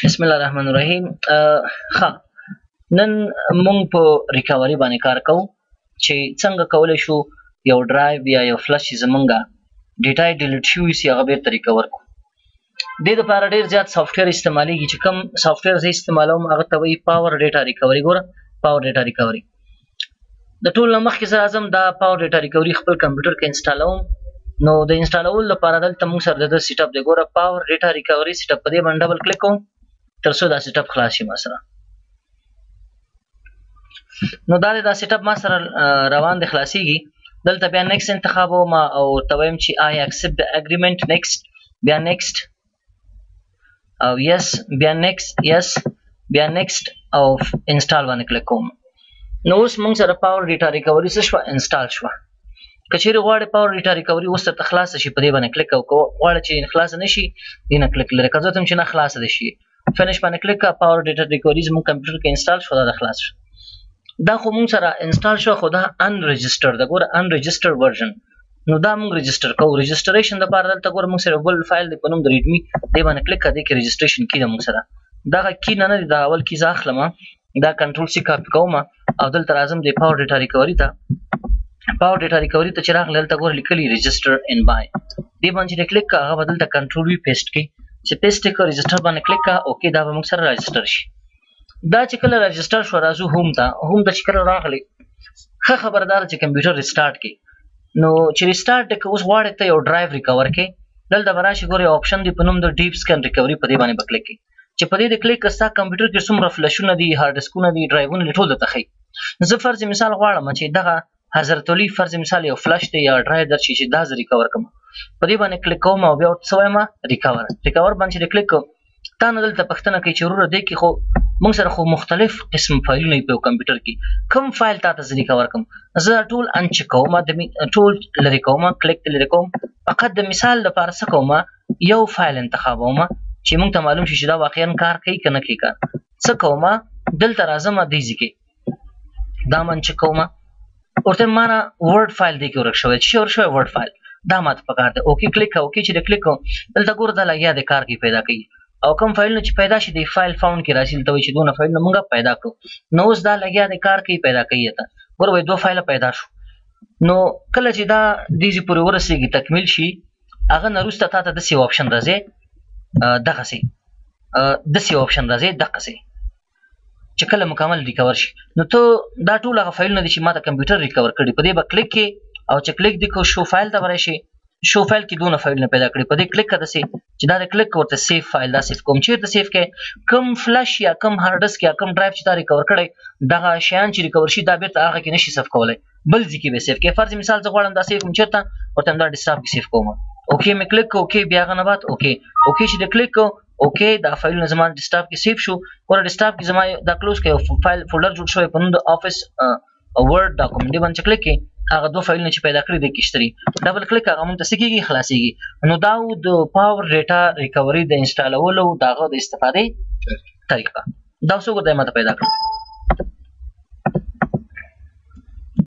بسم الله الرحمن الرحیم. ها نن مونږ په ریکاوري باندې کار کوو چې څنګه کولای شو یو ډرایو یا یو فلش چې زمونږه ډیټا یې ډیلیټ شوي سي هغه بیرته ریکور کړو. دې دپاره ډېر زیات سافټویر استعمالیږي چې کوم سافټویر زه استعمالوم هغه ته وایي پاور ډیټا ریکوري. ګوره پاور ډیټا ریکوري د ټول نه مخکې زه راځم دا پاور ډیټا ریکوري خپل کمپیوټر کې انسټالوم. نو د انسټالولو لپاره دلته موږ سره د سیټ اپ دی. ګوره پاور ډیټا ریکوري سیټ اپ په دې باندې ډبل کلیک کوم تر څو دا سیټ اپ خلاص شي ما سره. نو دا سیټ اپ ما سره روان دی خلاصیږي. دلته بیا نیکسټ انتخابوم او ته وایم چې آی اکسپټ د اګریمنټ نیکسټ بیا نیکسټ او یس بیا نیکسټ یس بیا نیکسټ او انسټال باندې کلیک کوم. نو اوس موږ سره پاور ډیټا ریکوري څه شوه انسټال شوه. که چیرې غواړې پاور ډیټا ریکوري اوس درته خلاصه شي په دې باندې کلیک وکړه. غواړې چې خلاصه نه شي دې نه کلیک لرې که زه ته چې نه خلاصه دې شي فینش باندې کلیک کړه. پاور ډیټا ریکوري زموږ کمپیوټر کې انسټال شو دا خلاص شو. دا خو موږ سره انسټال شو خو دا ان رجسټر ده. ګوره ان رجسټر ورژن. نو دا موږ رجسټر کوو. رجسټریشن دپاره دلته ګوره موږ سره بل فایل دی په نوم د ریډمي دې باندې کلیک کړه. دې کې رجسټریشن کی ده موږ سره دغه کی نه دی دا اول کی زه اخلم دا کنټرول سی کاپي کوم او دلته راځم د پاور ډیټا ریکوري ته. پاور ډیټا ریکوري ته چې راغلی دلته ګوره لیکلي رجسټر ان بای دې باندې چې کلیک کړه هغه به دلته کنټرول وي پیسټ کړي چې پیسټ یې کړه رجسټر باندې کلیک کړه اوکې دا به موږ سره رجسټر شي. دا چې کله رجسټر شو راځو هوم ته چې کله راغلی ښه خبردار چې کمپیوټر ریسټارټ کړي. نو چې ریسټارټ دی که اوس غواړې ته یو ډرایو ریکور کړې دلته به راشي ګوره یو آپشن دی په نوم د ډیپ سکین ریکوري په دې باندې به کلیک کړي چې په دې د کلیک ستا کمپیوټر کې څومره فلشونه دي هارډ ډسکونه دي ډرایوونه دي ټول درته ښیي. زه فرض مثال غواړم چې دغه حضرت علي فرض مثال یو فلش دی یا ډرایو درشي چې دا زه ریکور کړم په دې باندې کلیک کوم او بیا ورته څه وایم ریکور باندې چې کلیک کوم تا نه دلته پوښتنه کوي چې وروره دې کې خو موږ سره خو مختلف قسم فایلونه وي په کمپیوټر کې کوم فایل تا ته زه ریکور کړم. زه ټول انچک کوم ټول لرې کوم کلیک ته لرې کوم. فقط د مثال لپاره څه کوم یو فایل انتخابوم چې موږ ته معلوم شي چې دا واقعا کار کوي که نه کوي کار. څه کوم دلته راځم دې ځای کې دا م انچک کوم ورته مانه ورډ فایل دی کې ورک شوی چې ورک شوی ورډ فایل دا ماته پکار دی. اوکې کلیک اوکې چې د کلیک کوم دلته ګوره دا لګیا دی کار کې پیدا کوي او کوم فایلونه چې پیدا شي د فایل فاوند کې راشي دلته وایي چې دونه فایلونه موږ پیدا کړو. نو اوس دا لګیا دی کار کوي پیدا کوي ته ګوره وایي 2 فایله پیدا شو. نو کله چې دا دې ځای پورې ورسېږي تکمیل شي هغه نه وروسته تا ته داسې آپشن راځي دغسې داسې آپشن راځي دقسې چې کله مکمل ریکور شي نو ته دا ټول هغه فایلونه دي چې ما ته کمپیوټر ریکور کړي په دې به کلیک کې او چې کلیک دې کو شو فایل ته به راشي. شو فایل کې دونه فایلونه پیدا کړي په دې کلیک کړه داسې چې دا د کلیک ورته سیف فایل دا سیف کوم چیرته سیف کې کم فلش یا کم هارډ ډسک یا کم ډرایو چې تا ریکور کړی دغه شیان چې ریکور شي دا بیرته هغه کې نشي سیف کولی بل ځای کې به سیف کې. فرض مثال زه غواړم دا سیف کوم چیرته ورته دا ډیسکټاپ کې سیف کوم. اوکې مې کلیک کوو اوکې بیا هغه نه بعد اوکې چې د کلیک کوو اوکې دا فایلونه زما ډیسکټاپ کې سیف شو. ګوره ډیسکټاپ کې زما دا کلوز کې یو فایل فولډر جوړ شوی په نوم د افس ورډ ډاکومنټ باندې چې کلیک کې هغه 2 فایلونه چې پیدا کړي د کشتري ډبل کلیک هغه مونږ ته څه کېږي خلاصېږي. نو دا د پاور ډیټا ریکوري د انسټالولو د هغه د استفادې طریقه دا اوس وګورئ ما ته پیدا کړه.